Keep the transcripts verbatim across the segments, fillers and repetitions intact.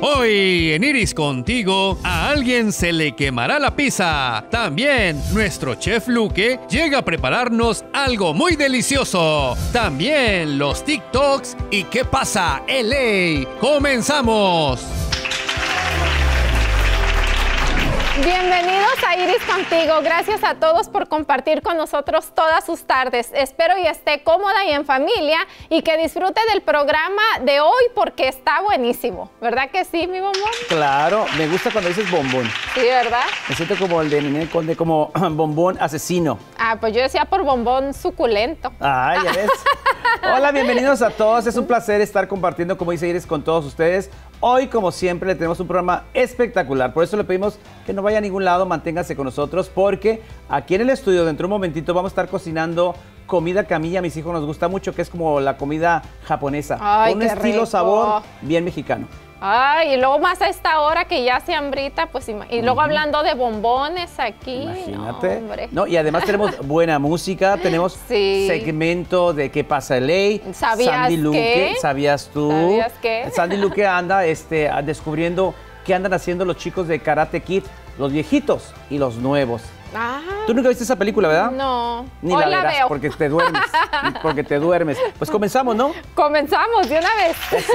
Hoy en Iris Contigo, a alguien se le quemará la pizza. También nuestro chef Luque llega a prepararnos algo muy delicioso. También los TikToks y ¿qué pasa, L A? ¡Comenzamos! Bienvenidos a Iris Contigo. Gracias a todos por compartir con nosotros todas sus tardes. Espero y esté cómoda y en familia y que disfrute del programa de hoy porque está buenísimo. ¿Verdad que sí, mi bombón? Claro, me gusta cuando dices bombón. Sí, ¿verdad? Me siento como el de Ninel Conde, como bombón asesino. Ah, pues yo decía por bombón suculento. Ah, ya ves. Hola, bienvenidos a todos. Es un placer estar compartiendo, como dice Iris, con todos ustedes. Hoy, como siempre, le tenemos un programa espectacular. Por eso le pedimos que no vaya a ningún lado, manténgase con nosotros, porque aquí en el estudio, dentro de un momentito, vamos a estar cocinando comida que a mí y a mis hijos nos gusta mucho, que es como la comida japonesa. Ay, con un qué estilo rico. Sabor bien mexicano. Ay, y luego más a esta hora que ya se hambrita, pues, y luego uh-huh. hablando de bombones aquí. Imagínate. No, hombre. No, y además tenemos buena música, tenemos sí. segmento de ¿Qué pasa, L A? ¿Sabías Sandy Luque, qué? ¿sabías tú? ¿Sabías qué? Sandy Luque anda este, descubriendo qué andan haciendo los chicos de Karate Kid, los viejitos y los nuevos. Ah. Tú nunca viste esa película, ¿verdad? No. Ni Hoy la la verás veo. porque te duermes. porque te duermes. Pues comenzamos, ¿no? Comenzamos de una vez. Eso.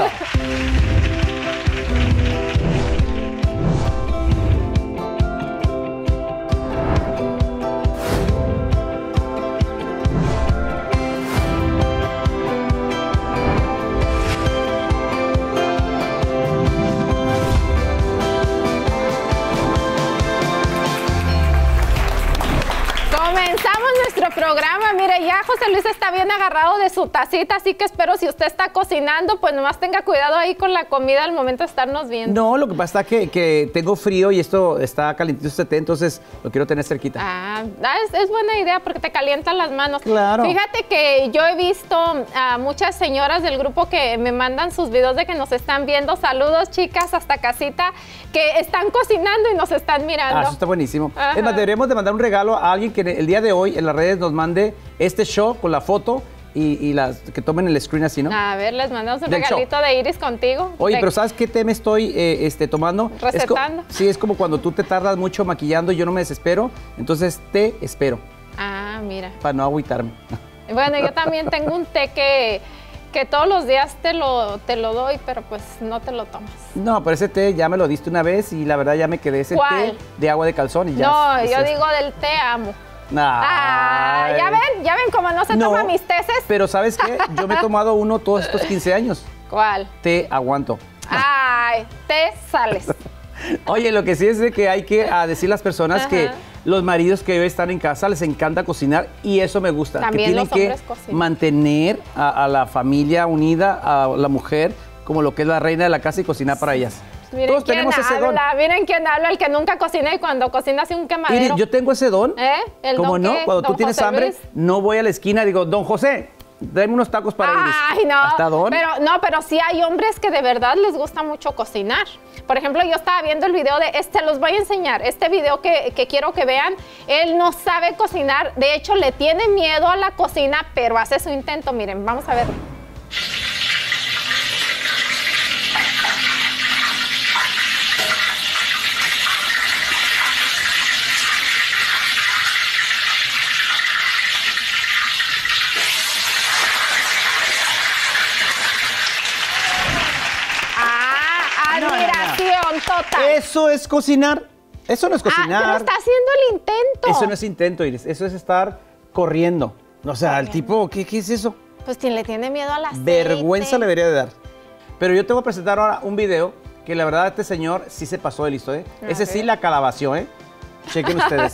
Comenzamos nuestro programa. Mire, ya José Luis está bien agarrado de su tacita, así que espero si usted está cocinando, pues nomás tenga cuidado ahí con la comida al momento de estarnos viendo. No, lo que pasa es que, que tengo frío y esto está calentito este té, entonces lo quiero tener cerquita. Ah, es, es buena idea porque te calientan las manos. Claro. Fíjate que yo he visto a muchas señoras del grupo que me mandan sus videos de que nos están viendo. Saludos, chicas, hasta casita, que están cocinando y nos están mirando. Ah, eso está buenísimo. Ajá. Es más, deberíamos de mandar un regalo a alguien que el día de hoy en las redes nos mande este show con la foto y, y las que tomen el screen así, ¿no? A ver, les mandamos un Del regalito show. de Iris Contigo. Oye, de... pero ¿sabes qué té me estoy eh, este, tomando? Recetando. Es sí, es como cuando tú te tardas mucho maquillando y yo no me desespero, entonces té espero. Ah, mira. Para no agüitarme. Bueno, yo también tengo un té que, que todos los días te lo, te lo doy, pero pues no te lo tomas. No, pero ese té ya me lo diste una vez y la verdad ya me quedé ese ¿Cuál? té de agua de calzón y ya. No, es yo esto. digo del té amo. Ah, Ah, ya ven, ya ven cómo no se No, toman mis teces. Pero ¿sabes qué? Yo me he tomado uno todos estos quince años. ¿Cuál? Té aguanto. Ay, te sales. Oye, lo que sí es de que hay que a decir a las personas Ajá. que los maridos que hoy están en casa les encanta cocinar y eso me gusta. También que tienen los hombres que cocinan. mantener a, a la familia unida, a la mujer como lo que es la reina de la casa y cocinar para ellas. Miren Todos quién tenemos ese don. habla, miren quién habla, el que nunca cocina y cuando cocina hace un quemadero. Mire, yo tengo ese don. ¿Eh? ¿El ¿Cómo don no? qué? Cuando tú ¿Don tienes José hambre, Luis? no voy a la esquina y digo, don José, tráeme unos tacos para Iris. Ay, no. ¿Hasta don? Pero, no, pero sí hay hombres que de verdad les gusta mucho cocinar. Por ejemplo, yo estaba viendo el video de este, los voy a enseñar, este video que, que quiero que vean. Él no sabe cocinar, de hecho le tiene miedo a la cocina, pero hace su intento. Miren, vamos a ver. Admiración total. Eso es cocinar. Eso no es cocinar. Ah, pero está haciendo el intento. Eso no es intento, Iris. Eso es estar corriendo. O sea, Corriendo. el tipo, ¿qué, qué es eso? Pues quien le tiene miedo a la Vergüenza le debería de dar. Pero yo te voy a presentar ahora un video que la verdad este señor sí se pasó de listo, ¿eh? A Ese ver. sí la calabació, ¿eh? Chequen ustedes.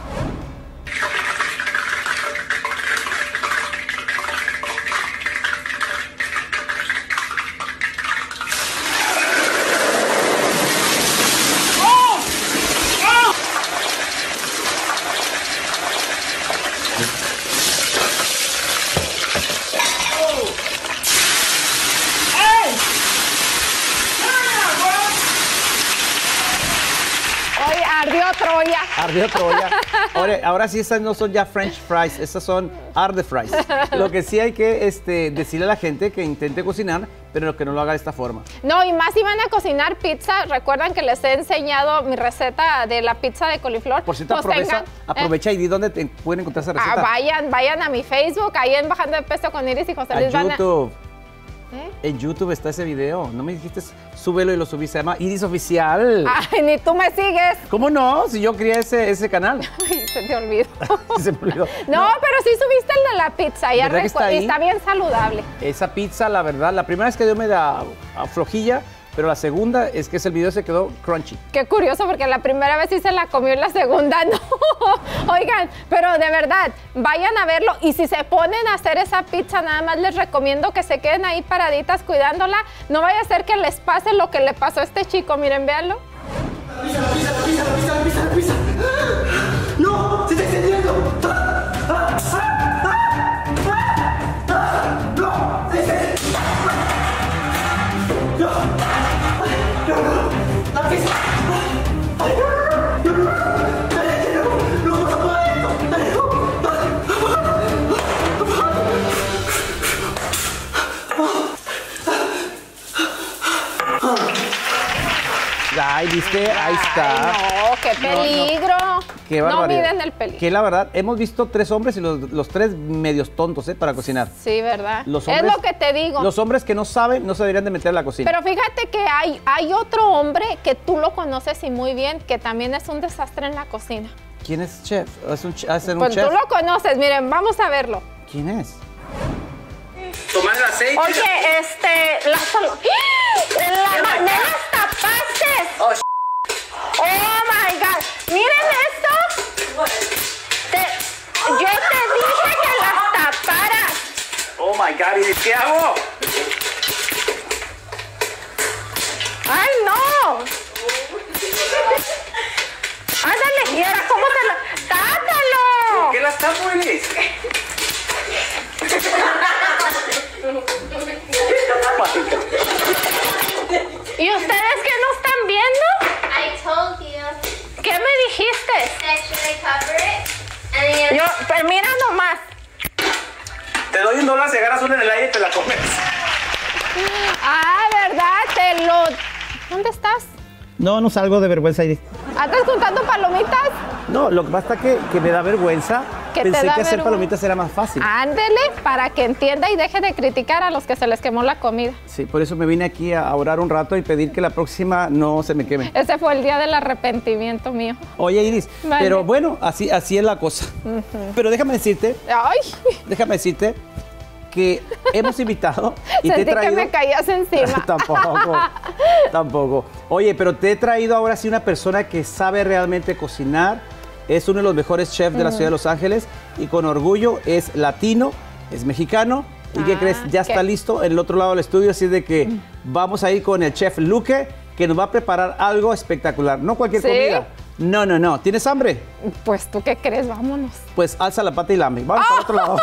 Oye, ardió Troya. Ardió Troya. Ahora, ahora sí, estas no son ya French fries, estas son arde fries. Lo que sí hay que este, decirle a la gente que intente cocinar, pero que no lo haga de esta forma. No, y más si van a cocinar pizza, recuerdan que les he enseñado mi receta de la pizza de coliflor. Por cierto, Pues aprovecha, tengan, aprovecha eh, y di dónde te pueden encontrar esa receta. ah, vayan, vayan a mi Facebook, ahí en Bajando de Peso con Iris y José A Luis van a... YouTube. ¿Eh? En YouTube está ese video. No me dijiste, súbelo y lo subí. Se llama Iris Oficial. Ay, ni tú me sigues. ¿Cómo no? Si yo crié ese, ese canal. Ay, se te olvidó. Se me olvidó. No, pero sí subiste el de la pizza. Ya ¿Verdad que recu- está ahí? y está bien saludable. Esa pizza, la verdad, la primera vez que dio me da a flojilla, pero la segunda es que ese video se quedó crunchy. Qué curioso, porque la primera vez sí se la comió y la segunda no. Oigan, pero de verdad, vayan a verlo. Y si se ponen a hacer esa pizza, nada más les recomiendo que se queden ahí paraditas cuidándola. No vaya a ser que les pase lo que le pasó a este chico. Miren, véanlo. ¡La pizza, la pizza, la pizza, la pizza, la pizza, la pizza! ¡No! ¡Se está extendiendo! ¡Ah! ¡Ah! ¡Ah! ¡Ah! ¡Ah! ¡No! ¡Se está- ¡No! ¡No, no! ¡La pizza! ¡Ay, no, no, no! ¡Dale, no! ¡No, no, no, dale, no! ¡Dale, no! Ay, ¿viste? Ahí está. Ay, no, qué peligro. Qué no barbaridad. miden el peligro. Que la verdad, hemos visto tres hombres y los, los tres medios tontos, ¿eh? Para cocinar. Sí, ¿verdad? Los es hombres- lo que te digo. Los hombres que no saben no se deberían de meter a la cocina. Pero fíjate que hay, hay otro hombre que tú lo conoces y muy bien, que también es un desastre en la cocina. ¿Quién es chef? ¿Es un, ch- ¿es un Pues chef? tú lo conoces, miren, vamos a verlo. ¿Quién es? Tomar el aceite. Oye, este, la solo... ¡La ma- ¡Me las tapaste! Oh, ¡Oh, my God! ¡Miren esto! Te- yo te dije que las taparas. oh my God, ¿y qué hago? ¡Ay, no! ¡Ándale! ¿Y ahora cómo te lo...? ¡Tátalo! ¿Qué las tapo, Elis? ¿Y ustedes qué no están viendo? I told you ¿Qué me dijiste? that should I cover it? And then Yo, pero mira nomás. Te doy un dólar si agarras una en el aire y te la comes. Ah, ¿verdad? Te lo... ¿Dónde estás? No, no salgo de vergüenza, Iris. ¿Andas juntando palomitas? No, lo que pasa es que, que me da vergüenza. ¿Que te Pensé da que hacer vergüenza? palomitas era más fácil. Ándele, para que entienda y deje de criticar a los que se les quemó la comida. Sí, por eso me vine aquí a orar un rato y pedir que la próxima no se me queme. Ese fue el día del arrepentimiento mío. Oye, Iris, Vale. pero bueno, así, así es la cosa. Pero déjame decirte, Ay, déjame decirte que hemos invitado y te he sentí traído... que me caías encima. tampoco, tampoco. Oye, pero te he traído ahora sí una persona que sabe realmente cocinar. Es uno de los mejores chefs de la ciudad de Los Ángeles y con orgullo es latino, es mexicano. ¿Y qué Ah, crees? Ya ¿qué? está listo en el otro lado del estudio, así de que vamos a ir con el chef Luque, que nos va a preparar algo espectacular. No cualquier ¿Sí? comida. No, no, no. ¿Tienes hambre? Pues, ¿tú qué crees? Vámonos. Pues alza la pata y lame. Vamos para el otro lado.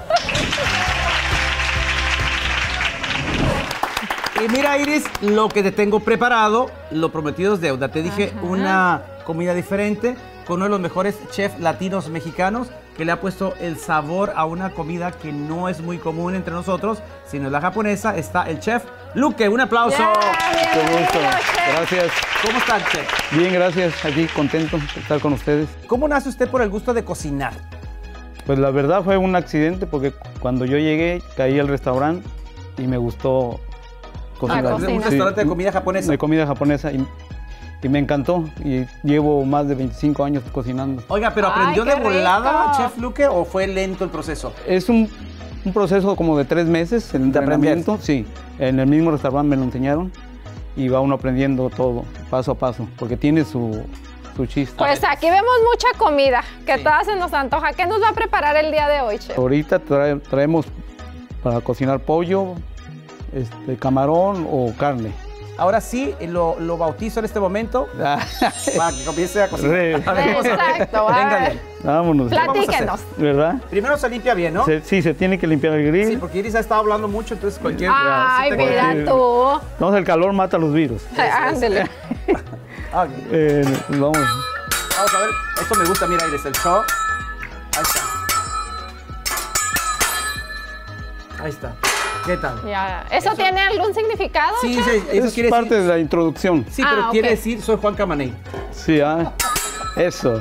Y mira, Iris, lo que te tengo preparado, lo prometido es deuda. Te dije una comida diferente con uno de los mejores chefs latinos mexicanos que le ha puesto el sabor a una comida que no es muy común entre nosotros, sino es la japonesa. Está el chef Luque. Un aplauso. Yeah, Qué gusto. bienvenido, chef. Gracias. ¿Cómo está, chef? Bien, gracias. Aquí contento de estar con ustedes. ¿Cómo nace usted por el gusto de cocinar? Pues la verdad fue un accidente porque cuando yo llegué caí al restaurante y me gustó cocinar. Ah, Un cocinar. restaurante de comida japonesa. De comida japonesa y, y me encantó y llevo más de veinticinco años cocinando. Oiga, ¿pero Ay, aprendió qué de volada, rico. chef Luque, o fue lento el proceso? Es un, un proceso como de tres meses, el ¿De entrenamiento. Sí, en el mismo restaurante me lo enseñaron y va uno aprendiendo todo, paso a paso, porque tiene su, su chiste. Pues aquí vemos mucha comida, que Sí. toda se nos antoja. ¿Qué nos va a preparar el día de hoy, chef? Ahorita trae- traemos para cocinar pollo, este, camarón o carne. Ahora sí, lo, lo bautizo en este momento para que comience a cocinar. Sí. A ver, vamos a ver. Exacto, a Véngale. ver. Vámonos. vamos a hacer? Platíquenos. ¿Verdad? Primero se limpia bien, ¿no? Se- sí, se tiene que limpiar el grill. Sí, porque Iris ha estado hablando mucho, entonces cualquier... Ay, sí te- mira cualquier- tú. No, el calor mata los virus. Ándele. Ah, ok. Eh, vamos. Vamos a ver, esto me gusta, mira, Iris, el show. Ahí está. Ahí está. ¿Qué tal? Ya. ¿Eso, ¿Eso tiene algún significado? Sí, chef? sí, eso es quiere parte decir... de la introducción. Sí, Ah, pero ok. quiere decir, soy Juan Camaney. Sí, ah, eso.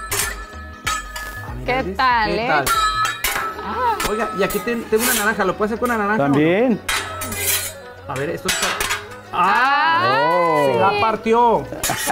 Ah, mira, ¿Qué Iris, tal, ¿Qué eh? tal? Oiga, y aquí te- tengo una naranja, ¿lo puedes hacer con una naranja? o no? También. A ver, esto está... Ah, Se la partió.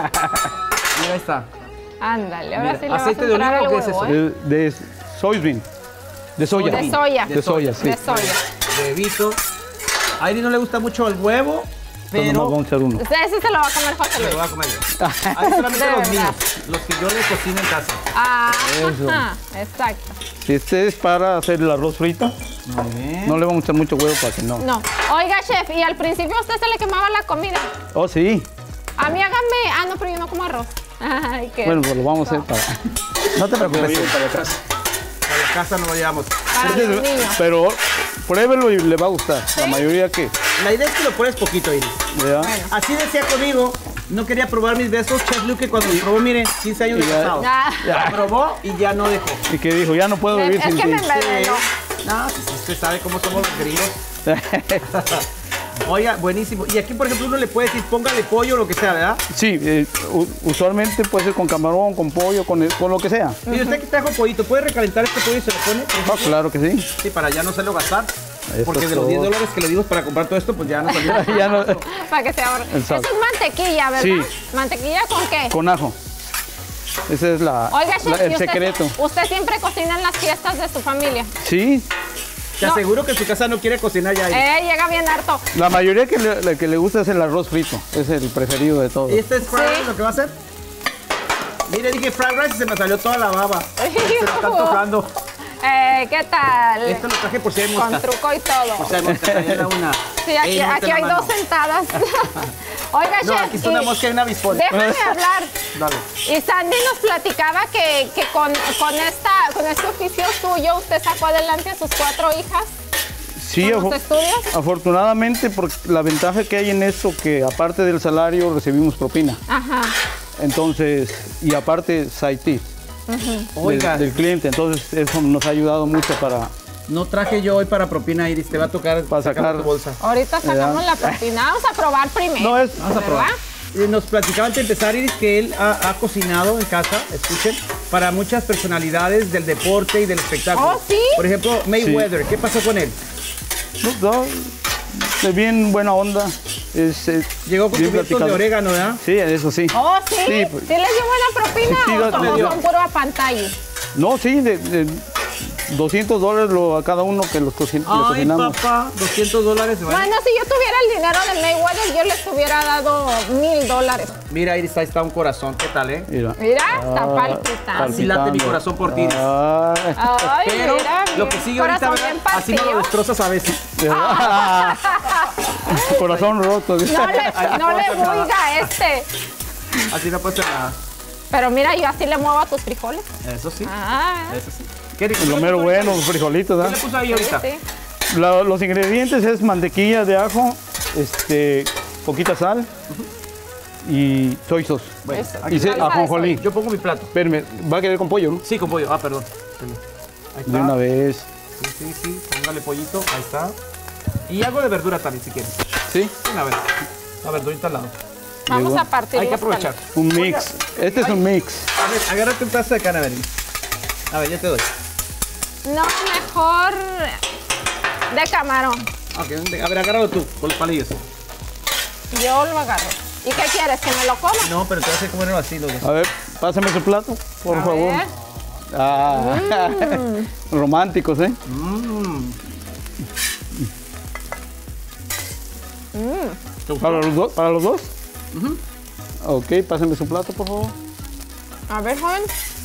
Mira, ahí está. ándale, ahora Mira, sí le vas a ¿aceite de entrar oliva al o qué es huevo, eso? ¿eh? De, de soybean. De soya. De soya. De soya, sí. De soya. Huevito. A Iris no le gusta mucho el huevo, Entonces nomás pero... vamos a hacer uno. O sea, ese se lo va a comer José Me Luis. lo voy a comer yo. Ahí solamente De los verdad. míos, los que yo le cocino en casa. Ah, Eso. ajá, exacto. Si este es para hacer el arroz frito, Muy bien. no le vamos a echar mucho huevo para que no. No. Oiga, chef, y al principio a usted se le quemaba la comida. Oh, sí. A mí hágame. Ah, no, pero yo no como arroz. Ay, qué. Bueno, pues lo vamos a hacer para... No te preocupes. Para para la casa. Para la casa no lo llevamos. Para los niños. Pero pruébelo y le va a gustar. La mayoría que... La idea es que lo pruebes poquito, Iris. ¿verdad? Así decía conmigo, no quería probar mis besos. Chef Luque cuando lo probó, mire, quince años de Y ya- casado. Ah. La probó y ya no dejó. Y que dijo, ya no puedo Es vivir sin que ti. me envenenó. No, pues usted sabe cómo somos los gringos. Oiga, buenísimo. Y aquí, por ejemplo, uno le puede decir, póngale pollo o lo que sea, ¿verdad? Sí, eh, u- usualmente puede ser con camarón, con pollo, con, el- con lo que sea. Mire, usted que trajo pollito, ¿puede recalentar este pollo y se lo pone? por Ah, ejemplo? claro que sí. Sí, para ya no hacerlo gastar. Eso Porque es de los todo. diez dólares que le dimos para comprar todo esto, pues ya no salió. Ya no- Para que se ahorre. Eso Exacto. es mantequilla, ¿verdad? Sí. ¿Mantequilla con qué? con ajo. Ese es la, Oiga, chef, la- el ¿y usted, secreto. usted siempre cocina en las fiestas de su familia. Sí, Te No. aseguro que en su casa no quiere cocinar ya. Iris. Eh, llega bien harto. la mayoría que le, la que le gusta es el arroz frito. Es el preferido de todos. ¿Y este es fried Sí. rice lo que va a hacer? Mire, dije fried rice y se me salió toda la baba. Se me está tocando. Eh, ¿qué tal? Esto lo traje por si hay Con moscas. truco y todo. Por si hay moscas, ahí era una. Sí, aquí, Ey, no aquí te la hay mano. dos sentadas. Oiga, No, chef, aquí está una y- mosca y una avispón. déjame hablar. Dale. Y Sandy nos platicaba que, que con, con, esta, con este oficio suyo usted sacó adelante a sus cuatro hijas. Sí, ¿Con los afo- estudios? afortunadamente, porque la ventaja que hay en esto, que aparte del salario recibimos propina. Ajá. Entonces, y aparte side tip Oiga, del, del cliente. Entonces, eso nos ha ayudado mucho para... no traje yo hoy para propina, Iris. Te va a tocar Para sacar sacar- tu bolsa. Ahorita sacamos Ya. la propina. Vamos a probar primero. No, es- Vamos a ¿verdad? probar. Eh, Nos platicaba antes de empezar, Iris, que él ha, ha cocinado en casa, escuchen, para muchas personalidades del deporte y del espectáculo. Oh, ¿sí? Por ejemplo, Mayweather. ¿Qué pasó con él? No, no, es bien buena onda. Es, es Llegó con bien cubiertos de platicado. orégano, ¿verdad? Sí, eso sí. Oh, sí. Sí, ¿Sí, pues- les dio buena propina Sí, sí, o le son, dio. son puro a pantalla? No, sí, de, de doscientos dólares lo- a cada uno que los cocin- le Ay, cocinamos. papá, doscientos dólares. ¿vale? Bueno, si yo tuviera el dinero de Mayweather, yo les hubiera dado mil dólares. Mira, Iris, ahí está un corazón. ¿Qué tal, eh? Mira. Mira, está Ah, palpitando. Así late mi corazón por ti. Ah, Ay, Pero mira, lo mi que sigue ahorita, corazón ¿verdad? bien Así me lo partido. destrozas a veces. corazón roto. No le, no le buiga a este. Así no puede ser nada. Pero mira, yo así le muevo a tus frijoles. Eso sí. Ah, Eso sí. ¿Qué rico? Lo mero bueno, frijolitos, ¿Qué ¿verdad? le puso ahí sí, ahorita? sí. La- los ingredientes es mantequilla de ajo, este, poquita sal y soy sauce. Bueno, Eso. aquí Y se- salsa de ajonjolí. yo pongo mi plato. Espérame, va a querer con pollo, ¿no? Sí, con pollo. Ah, perdón. Ahí está. De una vez. Sí, sí, sí. Póngale pollito. Ahí está. Y algo de verdura también, si quieres. Sí, Una vez. La verdurita al lado. Vamos Llegó. a partir. Hay que los aprovechar. un mix. Este es un mix. A ver, agárrate un pedazo de carne, a ver. A ver, yo te doy. No, mejor de camarón. Ok, a ver, agárralo tú, con los palillos. Yo lo agarro. ¿Y qué quieres? ¿Que me lo coma? No, pero te vas a hacer comer así, los dos. A ver, pásame su plato, por A favor. ver. Ah, románticos, ¿eh? Mmm. ¿Para los dos? ¿Para los dos? Ok, pásame su plato, por favor. A ver, joven.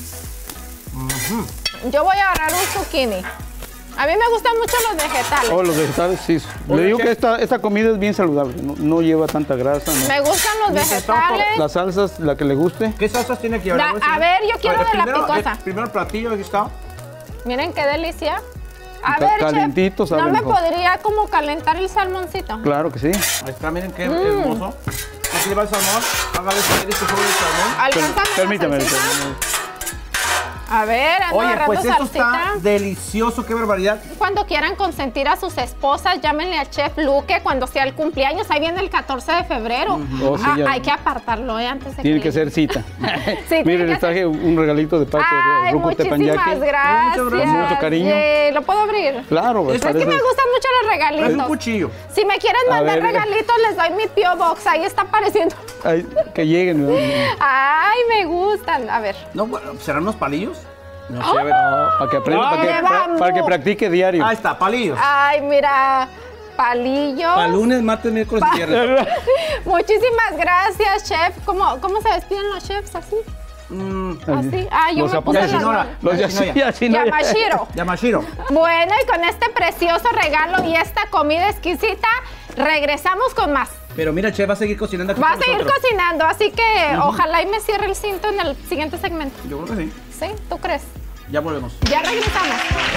Yo voy a agarrar un zucchini. A mí me gustan mucho los vegetales. Oh, los vegetales, sí. Le Oye, digo chef. que esta, esta comida es bien saludable. No, no lleva tanta grasa. ¿no? Me gustan los Mientras estamos por- vegetales. Las salsas, la que le guste. ¿Qué salsas tiene aquí ahora? Da- Voy a a enseñar. ver, yo quiero A ver, de la primero, picosa. eh, primero el platillo, aquí está. Miren qué delicia. A Ca- ver, calientito chef, sabe ¿no me mejor. podría como calentar el salmoncito? Claro que sí. Ahí está, miren qué Mm. hermoso. Aquí le va el salmón. Hágale saber este sobre el salmón. ¿Alcánzame la Permítame. salsita? A ver, ando Oye, agarrando pues esto salsita. está delicioso, qué barbaridad. Cuando quieran consentir a sus esposas, llámenle al Chef Luque cuando sea el cumpleaños. Ahí viene el catorce de febrero. Oh, sí, Ah, ya. hay que apartarlo, ¿eh? Antes de Tiene que llegue. ser cita. Sí, tiene Miren, que les traje un regalito de parte de Ay, Ruco muchísimas Teppanyaki. gracias. Muchas gracias. Mucho cariño. Sí, ¿lo puedo abrir? Claro, pues, Es Es que parece- me gustan mucho los regalitos. Es un cuchillo. Si me quieren A mandar ver. regalitos, les doy mi P O Box. Ahí está apareciendo. Ay, que lleguen. ¿no? Ay, me gustan. A ver. No, bueno, ¿serán unos palillos? No sé, a ver, para que aprenda, para, que, de para, bambú. para que practique diario. Ahí está, palillos. Ay, mira. Palillos. Para lunes, martes, miércoles y viernes. Muchísimas gracias, chef. ¿Cómo, cómo se despiden los chefs? ¿Así? Mm, ¿Así? Ah, yo Los me puse japoneses. las Yashinora. manos. Los Yashinoya. Yashinoya. Yamashiro. Yamashiro. Bueno, y con este precioso regalo y esta comida exquisita, regresamos con más. Pero mira, el chef va a seguir cocinando aquí Va a con seguir nosotros. cocinando, así que ojalá y me cierre el cinto en el siguiente segmento. Yo creo que sí. ¿Sí? ¿Tú crees? Ya volvemos. Ya regresamos.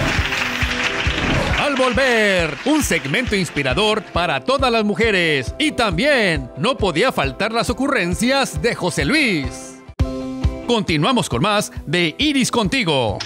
Al volver, un segmento inspirador para todas las mujeres. Y también no podía faltar las ocurrencias de José Luis. Continuamos con más de Iris Contigo.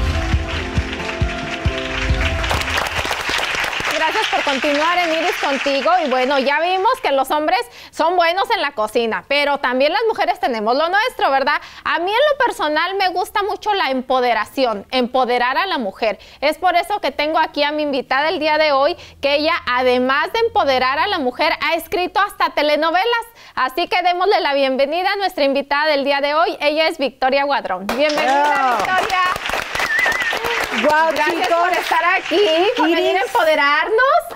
Gracias por continuar en Iris Contigo. Y bueno, ya vimos que los hombres son buenos en la cocina, pero también las mujeres tenemos lo nuestro, ¿verdad? A mí en lo personal me gusta mucho la empoderación, empoderar a la mujer. Es por eso que tengo aquí a mi invitada el día de hoy, que ella, además de empoderar a la mujer, ha escrito hasta telenovelas. Así que démosle la bienvenida a nuestra invitada del día de hoy. Ella es Victoria Guadrón. Bienvenida, Yeah. Victoria. Wow, Gracias chicos, por estar aquí, por Iris. venir a empoderarnos.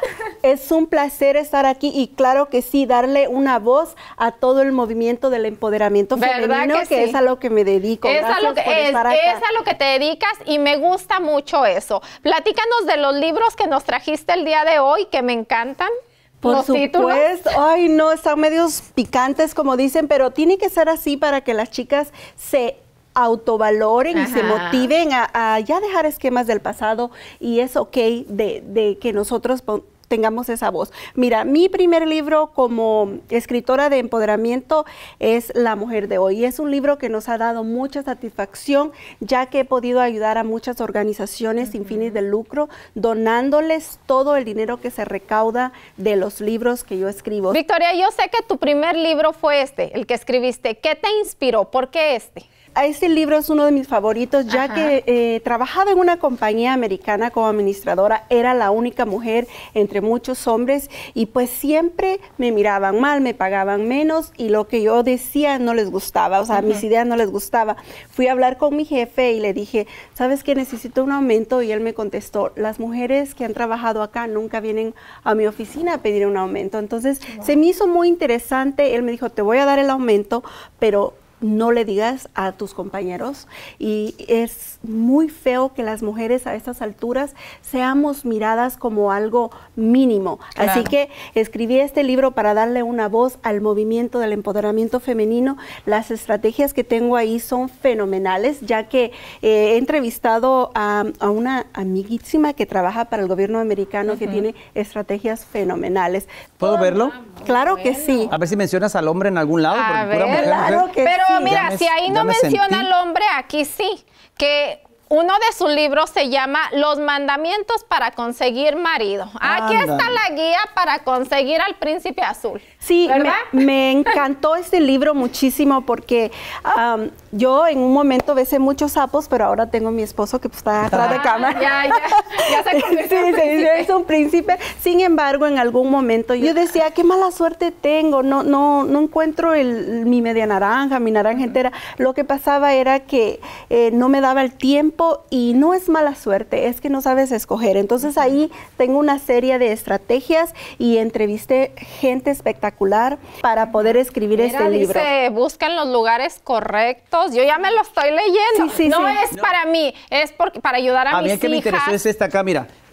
es un placer estar aquí y claro que sí, darle una voz a todo el movimiento del empoderamiento ¿Verdad femenino, que que, sí? es a lo que me dedico. Es a, Gracias lo que, por es, estar acá. es a lo que te dedicas y me gusta mucho eso. Platícanos de los libros que nos trajiste el día de hoy, que me encantan. Por los títulos. supuesto, ay no, están medios picantes como dicen, pero tiene que ser así para que las chicas se autovaloren y se Ajá. motiven a, a ya dejar esquemas del pasado y es ok de, de que nosotros pon- tengamos esa voz. Mira, mi primer libro como escritora de empoderamiento es La Mujer de Hoy. Y es un libro que nos ha dado mucha satisfacción, ya que he podido ayudar a muchas organizaciones sin fines de lucro, donándoles todo el dinero que se recauda de los libros que yo escribo. Victoria, yo sé que tu primer libro fue este, el que escribiste. ¿Qué te inspiró? ¿Por qué este? Este libro es uno de mis favoritos, ya Ajá. que eh, trabajaba en una compañía americana como administradora, era la única mujer entre muchos hombres y pues siempre me miraban mal, me pagaban menos y lo que yo decía no les gustaba, o sea, mis ideas no les gustaba. Fui a hablar con mi jefe y le dije, ¿sabes qué? Necesito un aumento y él me contestó, las mujeres que han trabajado acá nunca vienen a mi oficina a pedir un aumento. Entonces se me hizo muy interesante, él me dijo, te voy a dar el aumento, pero no le digas a tus compañeros y es muy feo que las mujeres a estas alturas seamos miradas como algo mínimo. Claro. Así que escribí este libro para darle una voz al movimiento del empoderamiento femenino. Las estrategias que tengo ahí son fenomenales, ya que eh, he entrevistado a, a una amiguísima que trabaja para el gobierno americano uh-huh. que tiene estrategias fenomenales. ¿Puedo verlo? Claro que sí. A ver si mencionas al hombre en algún lado. A porque pura ver, mujer, claro mujer. que Pero sí. mira, Ya me- si ahí ya no me menciona sentí. al hombre, aquí sí, que uno de sus libros se llama Los mandamientos para conseguir marido. Aquí Ándale. está la guía para conseguir al príncipe azul. Sí, ¿verdad? me, me encantó este libro muchísimo porque um, yo en un momento besé muchos sapos, pero ahora tengo a mi esposo que pues, está atrás de Ah, cámara. ya, ya, ya se Sí, convirtió en sí, príncipe. es un príncipe. Sin embargo, en algún momento yo decía, qué mala suerte tengo, no, no, no encuentro el, mi media naranja, mi naranja entera. Lo que pasaba era que eh, no me daba el tiempo y no es mala suerte, es que no sabes escoger. Entonces ahí tengo una serie de estrategias y entrevisté gente espectacular para poder escribir Mira, este libro. dice, buscan los lugares correctos. Yo ya me lo estoy leyendo. Sí, sí, no sí. es para mí, es porque, para ayudar a, A mí mis el que me hijas. interesó es esta acá, mira.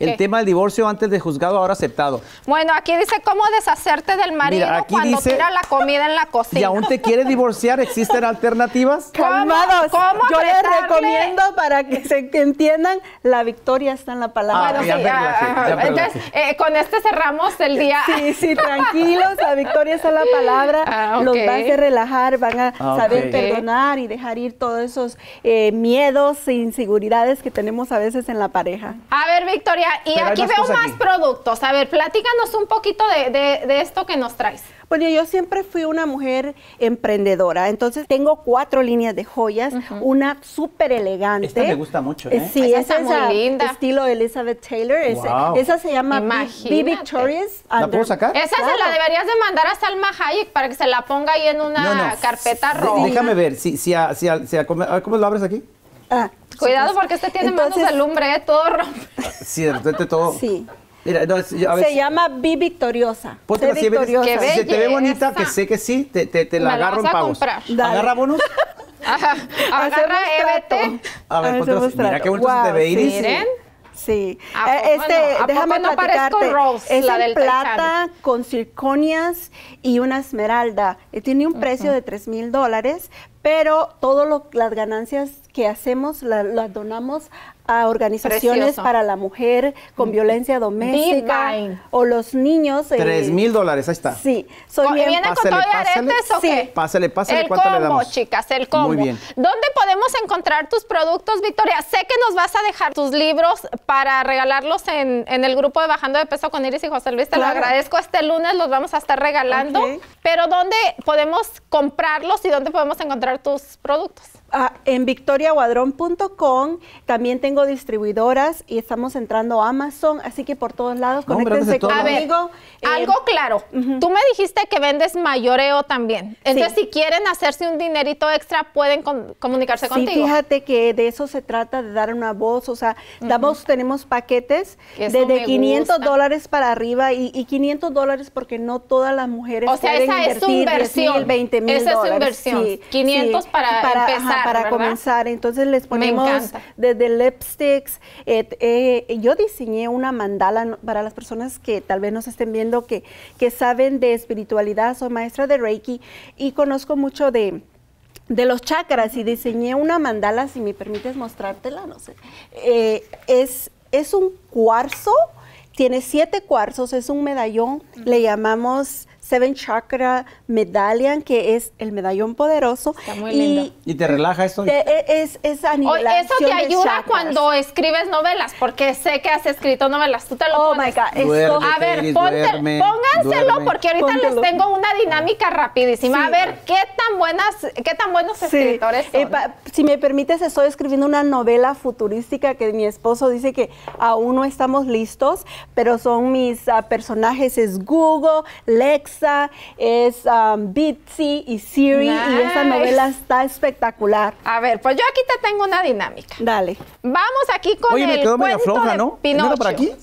El ¿Qué? tema del divorcio antes de juzgado, ahora aceptado. Bueno, aquí dice cómo deshacerte del marido Mira, aquí cuando dice- tira la comida en la cocina. ¿Y aún te quieres divorciar? ¿Existen alternativas? Calmados. cómo Yo les apretarle? recomiendo para que se que entiendan, la victoria está en la palabra. Ah, Bueno, ya sí, me ah, relajé, ah, ya me entonces, eh, con este cerramos el día. Sí, sí, tranquilos, la victoria está en la palabra, Ah, ok. los va a hacer relajar, van a Ah, saber ok. perdonar y dejar ir todos esos eh, miedos e inseguridades que tenemos a veces en la pareja. A ver, Victoria, y Pero hay aquí más veo cosas más aquí. productos. A ver, platícanos un poquito de, de- de esto que nos traes. Bueno, yo siempre fui una mujer emprendedora, entonces tengo cuatro líneas de joyas, una súper elegante. Esta me gusta mucho, ¿eh? Sí, Esa esa está es muy a- linda. estilo Elizabeth Taylor. es- Wow. Esa se llama Be- Be Imagínate. Victorious. ¿La Under- puedo sacar? Esa se la Claro. deberías de mandar a Salma Hayek para que se la ponga ahí en una No, no. carpeta De- roja. Déjame ver, si, si, a- si, a- si a comer- a ver, ¿cómo lo abres aquí? Ah, Cuidado porque este tiene manos Entonces- de lumbre, ¿eh? Todo rompe. Sí, de repente todo. Sí. Mira, no, es- a ver, Se llama Be Victoriosa. ponte Sé así, ves, victoriosa. Qué si se te ve bonita, belleza. que sé que sí, te, te, te la Me la agarro en vas a pagos. comprar. Dale. Agarrámonos. Ajá. Agarra Hacemos E B T. trato. A ver, ponte Hacemos así. Mira trato. qué bonito se te Guau, ve, sí. Iris. Miren. Sí. ¿A Eh, poco este, no? ¿A déjame poco no parezco platicarte. Rose, es la en del plata con circonias y una esmeralda. Eh, Tiene un precio de tres mil dólares, pero todas las ganancias que hacemos la- las donamos a organizaciones Precioso. para la mujer con violencia doméstica Divine. o los niños. eh, Tres mil dólares, ahí está. Sí, soy Co- bien- ¿Viene con Pásale, todo y pásale. aretes o Sí. qué? Pásale, pásale, El ¿cuánto combo, le damos? chicas, el combo. Muy bien. ¿Dónde podemos encontrar tus productos, Victoria? Sé que nos vas a dejar tus libros para regalarlos en, en el grupo de Bajando de Peso con Iris y José Luis. Te Claro. lo agradezco. Este lunes los vamos a estar regalando. Ok. Pero ¿dónde podemos comprarlos y dónde podemos encontrar tus productos? Ah, en victoria guadrón punto com también tengo distribuidoras y estamos entrando a Amazon, así que por todos lados No, hombre, conéctense antes de todo. A ver, conmigo. Eh, algo claro. Tú me dijiste que vendes mayoreo también. Entonces, Sí. si quieren hacerse un dinerito extra, pueden con- comunicarse Sí, contigo. fíjate que de eso se trata, de dar una voz, o sea, damos, tenemos paquetes Eso de, me de quinientos gusta. dólares para arriba y, y quinientos dólares porque no todas las mujeres O sea, pueden esa es su invertir diez mil, inversión. veinte mil Esa es su dólares. inversión. quinientos para empezar, para ¿verdad? comenzar. Entonces les ponemos encanta. desde lipsticks. eh, eh, yo diseñé una mandala no- para las personas que tal vez nos estén viendo que, que saben de espiritualidad. Soy maestra de Reiki y conozco mucho de de los chakras y diseñé una mandala, si me permites mostrártela, no sé. Eh, es, es un cuarzo, tiene siete cuarzos, es un medallón, le llamamos Seven Chakra Medallion, que es el medallón poderoso. Está muy y lindo. ¿Y te relaja esto? te- e- es, es a Oye, nivelación eso te de ayuda chakras. cuando escribes novelas, porque sé que has escrito novelas. Tú te lo Oh pones. my God, esto- Duerme, A ver, Iris, ponte- duerme, pónganselo duerme. porque ahorita Póntelo. les tengo una dinámica rapidísima. Sí. A ver, qué tan buenas, qué tan buenos Sí. escritores son. Eh, pa- si me permites, estoy escribiendo una novela futurística que mi esposo dice que aún no estamos listos, pero son mis ah, personajes, es Google, Lexa, es um, Bitsy y Siri, y esa Nice. novela está espectacular. A ver, pues yo aquí te tengo una dinámica. Dale. Vamos aquí con Oye, el me quedó media cuento floja, de ¿no? ¿No Pinocho. era por aquí?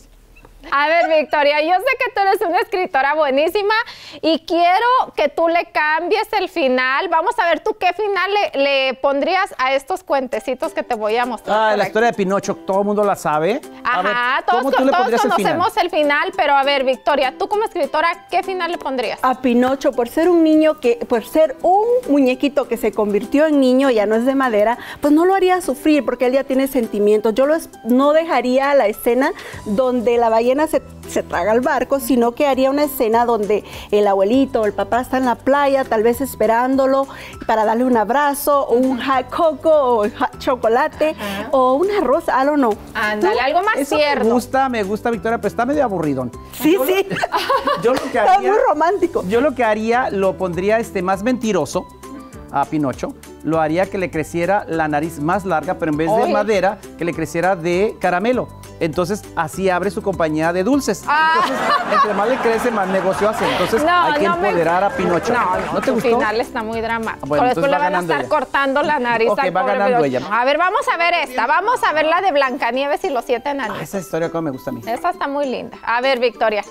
A ver, Victoria, yo sé que tú eres una escritora buenísima y quiero que tú le cambies el final. Vamos a ver tú qué final le, le pondrías a estos cuentecitos que te voy a mostrar. Ah, por la aquí. historia de Pinocho, todo el mundo la sabe. A ver, Ajá, ¿cómo todos, tú le todos pondrías el final? conocemos el final? pero a ver, Victoria, tú como escritora, ¿qué final le pondrías? A Pinocho, por ser un niño que, por ser un muñequito que se convirtió en niño, ya no es de madera, pues no lo haría sufrir porque él ya tiene sentimientos. Yo lo es- no dejaría la escena donde la ballena se, se traga el barco, sino que haría una escena donde el abuelito o el papá está en la playa, tal vez esperándolo para darle un abrazo, o un hot coco, o hot chocolate, o una rosa, I don't know. Ándale, algo más Eso tierno. me gusta, me gusta, Victoria, pero está medio aburridón. Sí, sí. Yo lo que Está haría, muy romántico. yo lo que haría, lo pondría este más mentiroso a Pinocho. Lo haría que le creciera la nariz más larga, pero en vez de Oye. madera, que le creciera de caramelo. Entonces, así abre su compañía de dulces. Ah. Entonces, entre más le crece, más negocio hace. Entonces, No, hay que no me- empoderar a Pinocho. No, no, ¿No te tu gustó? final está muy dramático. Bueno, Después entonces le va van a ganando estar ella. cortando la nariz Ok, al va pobre ganando Pinocho. ella. A ver, vamos a ver esta. Vamos a ver la de Blancanieves y los siete Ah, enanos. esa historia como me gusta a mí. Esa está muy linda. A ver, Victoria.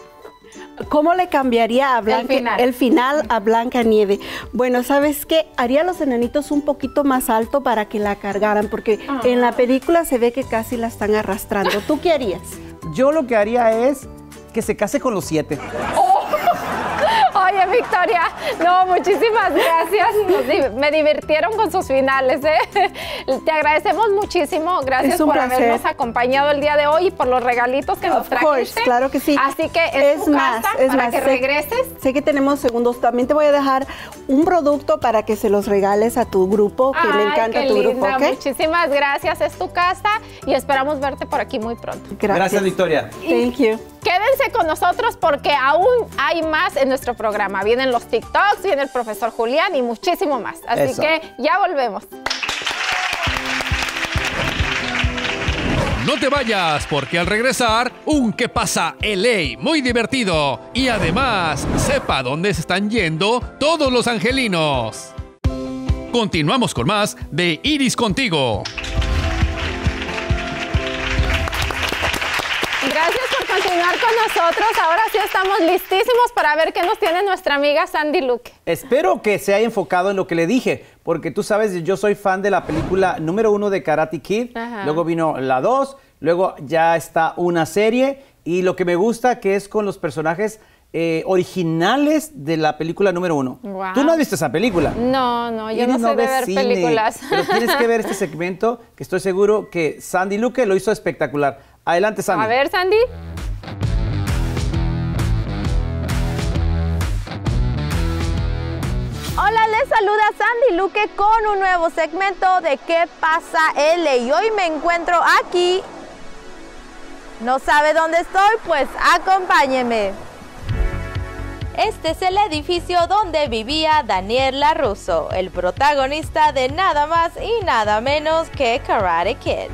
¿Cómo le cambiaría a Blanca, El final. el final a Blanca Nieve? Bueno, ¿sabes qué? Haría a los enanitos un poquito más alto para que la cargaran, porque Ah. en la película se ve que casi la están arrastrando. ¿Tú qué harías? Yo lo que haría es que se case con los siete. Oye, Victoria, no, muchísimas gracias. Nos di- me divirtieron con sus finales, ¿eh? Te agradecemos muchísimo. Gracias Es un por placer. habernos acompañado el día de hoy y por los regalitos que nos Of course, trajiste. claro que sí. Así que es, Es tu más, casa es para más, que sé- regreses. Sé que tenemos segundos. También te voy a dejar un producto para que se los regales a tu grupo, que me Ay, encanta qué tu linda. grupo, ¿ok? Muchísimas gracias. Es tu casa y esperamos verte por aquí muy pronto. Gracias. Gracias, Victoria. Thank you. Quédense con nosotros porque aún hay más en nuestro programa. Vienen los TikToks, viene el profesor Julián y muchísimo más. Así Eso. que ya volvemos. No te vayas, porque al regresar, un ¿Qué pasa? L A muy divertido. Y además, sepa dónde se están yendo todos los angelinos. Continuamos con más de Iris Contigo. Gracias por continuar con nosotros. Ahora sí estamos listísimos para ver qué nos tiene nuestra amiga Sandy Luque. Espero que se haya enfocado en lo que le dije, porque tú sabes, yo soy fan de la película número uno de Karate Kid, Ajá. luego vino la dos, luego ya está una serie, y lo que me gusta que es con los personajes eh, originales de la película número uno. Wow. ¿Tú no has visto esa película? No, no, yo Iris no soy de ve ver cine, películas. pero tienes que ver este segmento, que estoy seguro que Sandy Luque lo hizo espectacular. Adelante, Sandy. A ver, Sandy. Hola, les saluda Sandy Luque con un nuevo segmento de ¿Qué pasa L A? Y hoy me encuentro aquí. ¿No sabe dónde estoy? Pues acompáñeme. Este es el edificio donde vivía Daniel LaRusso, el protagonista de nada más y nada menos que Karate Kid.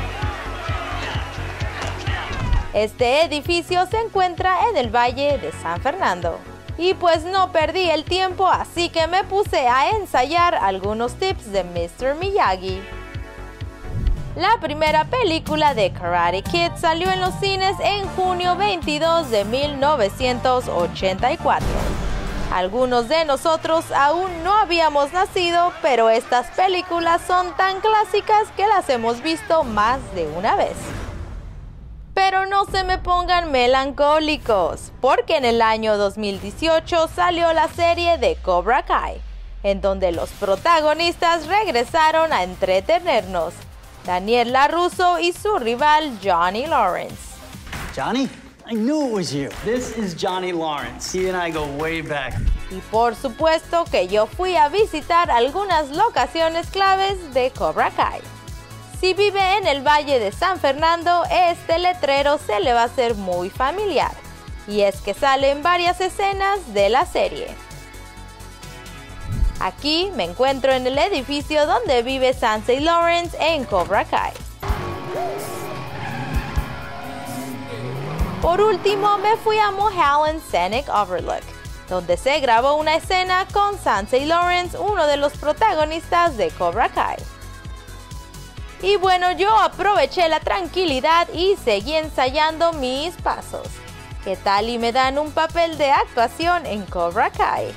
Este edificio se encuentra en el Valle de San Fernando. Y pues no perdí el tiempo, así que me puse a ensayar algunos tips de mister Miyagi. La primera película de Karate Kid salió en los cines en junio veintidós de mil novecientos ochenta y cuatro. Algunos de nosotros aún no habíamos nacido, pero estas películas son tan clásicas que las hemos visto más de una vez. Pero no se me pongan melancólicos, porque en el año dos mil dieciocho salió la serie de Cobra Kai, en donde los protagonistas regresaron a entretenernos, Daniel LaRusso y su rival Johnny Lawrence. Johnny, I knew it was you. This is Johnny Lawrence. He and I go way back. Y por supuesto que yo fui a visitar algunas locaciones claves de Cobra Kai. Si vive en el Valle de San Fernando, este letrero se le va a hacer muy familiar. Y es que salen varias escenas de la serie. Aquí me encuentro en el edificio donde vive Sensei Lawrence en Cobra Kai. Por último, me fui a Mulholland Scenic Overlook, donde se grabó una escena con Sensei Lawrence, uno de los protagonistas de Cobra Kai. Y bueno, yo aproveché la tranquilidad y seguí ensayando mis pasos. ¿Qué tal y me dan un papel de actuación en Cobra Kai?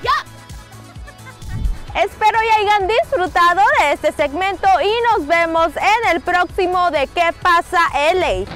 Espero y hayan disfrutado de este segmento y nos vemos en el próximo de ¿Qué pasa L A?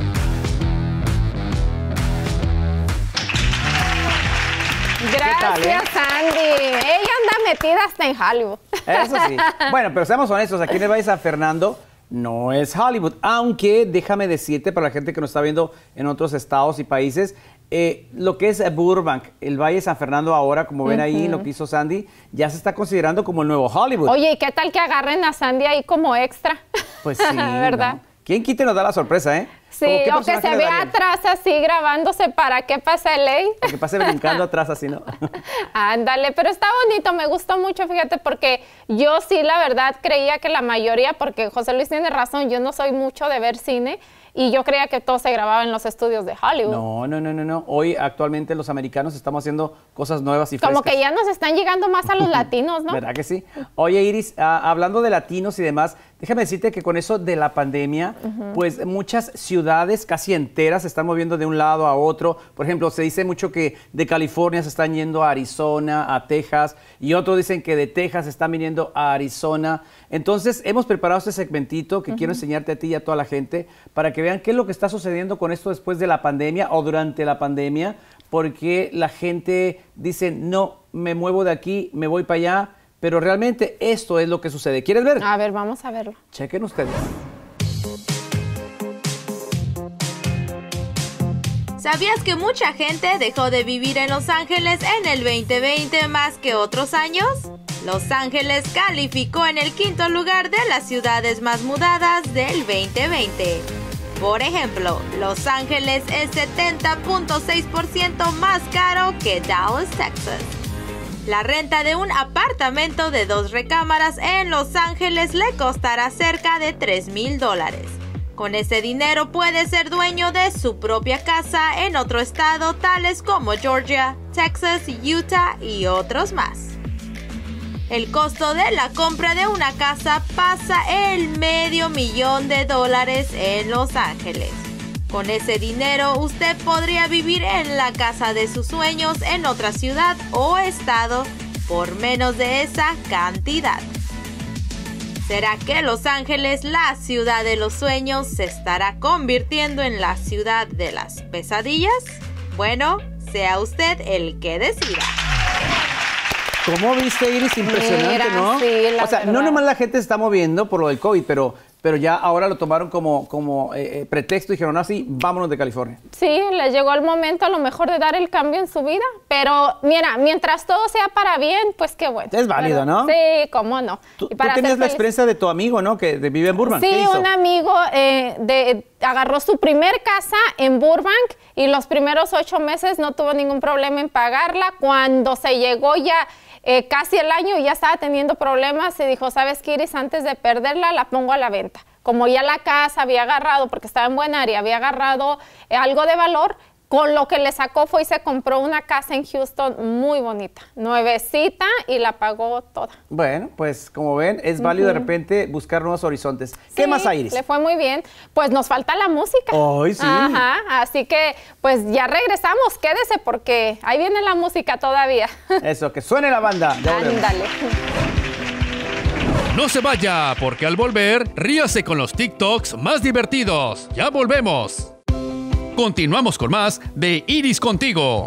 Gracias, tal, eh? Sandy. Ella anda metida hasta en Hollywood. Eso sí. Bueno, pero seamos honestos, aquí en el Valle de San Fernando no es Hollywood, aunque déjame decirte para la gente que nos está viendo en otros estados y países, eh, lo que es Burbank, el Valle de San Fernando ahora, como ven ahí, lo que hizo Sandy, ya se está considerando como el nuevo Hollywood. Oye, ¿y qué tal que agarren a Sandy ahí como extra? Pues sí, ¿verdad? ¿no? ¿Quién quite nos da la sorpresa, eh? Sí, ¿Cómo qué o que personaje se le vea darían? atrás así grabándose para ¿Qué pasa L A? Que pase brincando atrás así, ¿no? Ándale, pero está bonito, me gustó mucho, fíjate, porque yo sí, la verdad, creía que la mayoría, porque José Luis tiene razón, yo no soy mucho de ver cine, y yo creía que todo se grababa en los estudios de Hollywood. No, no, no, no, no. Hoy actualmente los americanos estamos haciendo cosas nuevas y frescas. Como que ya nos están llegando más a los latinos, ¿no? ¿Verdad que sí? Oye, Iris, ah, hablando de latinos y demás, déjame decirte que con eso de la pandemia, uh-huh. pues muchas ciudades casi enteras se están moviendo de un lado a otro. Por ejemplo, se dice mucho que de California se están yendo a Arizona, a Texas, y otros dicen que de Texas se están viniendo a Arizona. Entonces, hemos preparado este segmentito que uh-huh. quiero enseñarte a ti y a toda la gente para que vean qué es lo que está sucediendo con esto después de la pandemia o durante la pandemia, porque la gente dice, no, me muevo de aquí, me voy para allá, pero realmente esto es lo que sucede. ¿Quieres ver? A ver, vamos a verlo. Chequen ustedes. ¿Sabías que mucha gente dejó de vivir en Los Ángeles en el veinte veinte más que otros años? Los Ángeles calificó en el quinto lugar de las ciudades más mudadas del veinte veinte. Por ejemplo, Los Ángeles es setenta punto seis por ciento más caro que Dallas, Texas. La renta de un apartamento de dos recámaras en Los Ángeles le costará cerca de tres mil dólares. Con ese dinero puede ser dueño de su propia casa en otro estado, tales como Georgia, Texas, Utah y otros más. El costo de la compra de una casa pasa el medio millón de dólares en Los Ángeles. Con ese dinero usted podría vivir en la casa de sus sueños en otra ciudad o estado por menos de esa cantidad. ¿Será que Los Ángeles, la ciudad de los sueños, se estará convirtiendo en la ciudad de las pesadillas? Bueno, sea usted el que decida. ¿Cómo viste, Iris? Impresionante, Mira, ¿no? Sí, la o sea, verdad. no nomás la gente se está moviendo por lo del COVID, pero, pero ya ahora lo tomaron como, como eh, pretexto y dijeron, así, vámonos de California. Sí, les llegó el momento a lo mejor de dar el cambio en su vida, pero mira, mientras todo sea para bien, pues qué bueno. Es válido, ¿verdad? ¿no? Sí, cómo no. Tú, y para tú tenías ser la feliz. experiencia de tu amigo, ¿no? Que de, vive en Burbank. Sí, ¿Qué hizo? un amigo eh, de, agarró su primer casa en Burbank y los primeros ocho meses no tuvo ningún problema en pagarla. Cuando se llegó ya eh, casi el año y ya estaba teniendo problemas, y dijo, ¿sabes qué, Iris? Antes de perderla, la pongo a la venta. Como ya la casa había agarrado, porque estaba en buen área, había agarrado eh, algo de valor, con lo que le sacó fue y se compró una casa en Houston muy bonita, nuevecita, y la pagó toda. Bueno, pues como ven, es válido uh-huh. de repente buscar nuevos horizontes. ¿Qué sí, más, Iris? Le fue muy bien. Pues nos falta la música. ¡Ay, sí! Ajá, así que pues ya regresamos, quédese porque ahí viene la música todavía. Eso, que suene la banda. Ya Ándale. No se vaya, porque al volver, ríase con los TikToks más divertidos. Ya volvemos. Continuamos con más de Iris Contigo.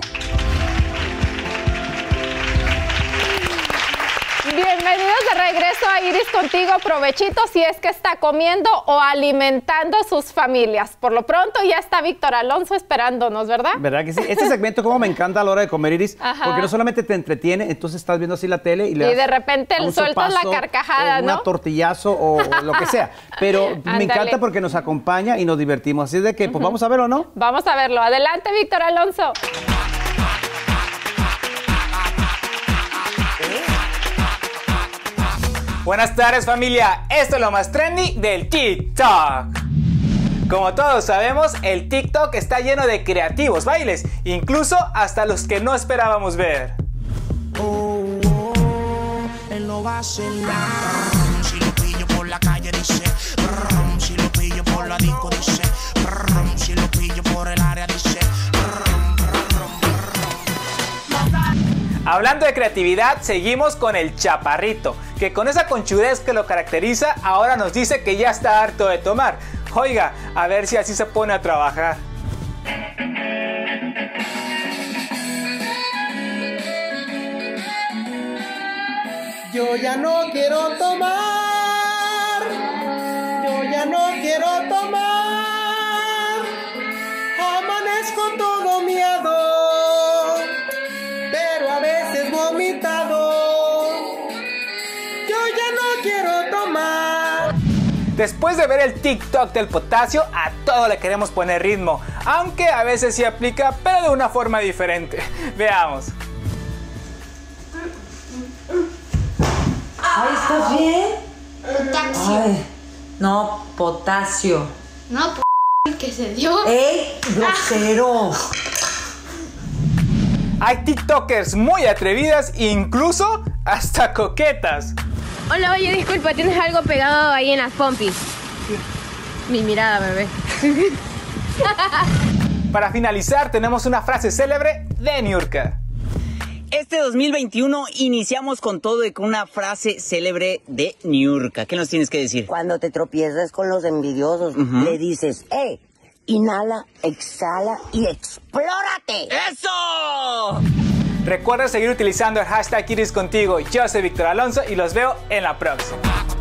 Bienvenidos de regreso a Iris Contigo. Provechito si es que está comiendo o alimentando a sus familias. Por lo pronto ya está Víctor Alonso esperándonos, ¿verdad? ¿Verdad que sí? Este segmento como me encanta a la hora de comer, Iris, Ajá. porque no solamente te entretiene, entonces estás viendo así la tele y le das Y de repente un sueltas sopazo, la carcajada, o ¿no? una tortillazo o lo que sea. Pero me Ándale. encanta porque nos acompaña y nos divertimos. Así de que, pues Uh-huh. vamos a verlo, ¿no? Vamos a verlo. Adelante, Víctor Alonso. Buenas tardes, familia. Esto es lo más trendy del TikTok. Como todos sabemos, el TikTok está lleno de creativos bailes, incluso hasta los que no esperábamos ver. Oh, oh, él no va a hacer nada. Si lo pillo por la calle dice, si lo pillo por la disco dice, si lo pillo por el área dice. Hablando de creatividad, seguimos con el chaparrito, que con esa conchudez que lo caracteriza, ahora nos dice que ya está harto de tomar. Oiga, a ver si así se pone a trabajar. Yo ya no quiero tomar, yo ya no quiero tomar, amanezco todo miado, pero a veces vomitado, yo ya no quiero tomar. Después de ver el TikTok del potasio, a todo le queremos poner ritmo, aunque a veces sí aplica, pero de una forma diferente. Veamos. Ay, ¿estás bien? Potasio. Ay, no, potasio. No, p el que se dio. ¡Ey, grosero! Hay TikTokers muy atrevidas, incluso hasta coquetas. Hola, oye, disculpa, tienes algo pegado ahí en las pompis. Mi mirada, bebé. Para finalizar, tenemos una frase célebre de Niurka. Este dos mil veintiuno iniciamos con todo y con una frase célebre de Niurka. ¿Qué nos tienes que decir? Cuando te tropiezas con los envidiosos, uh-huh. le dices, ¡eh! Inhala, exhala y explórate. ¡Eso! Recuerda seguir utilizando el hashtag Iris contigo. Yo soy Víctor Alonso y los veo en la próxima.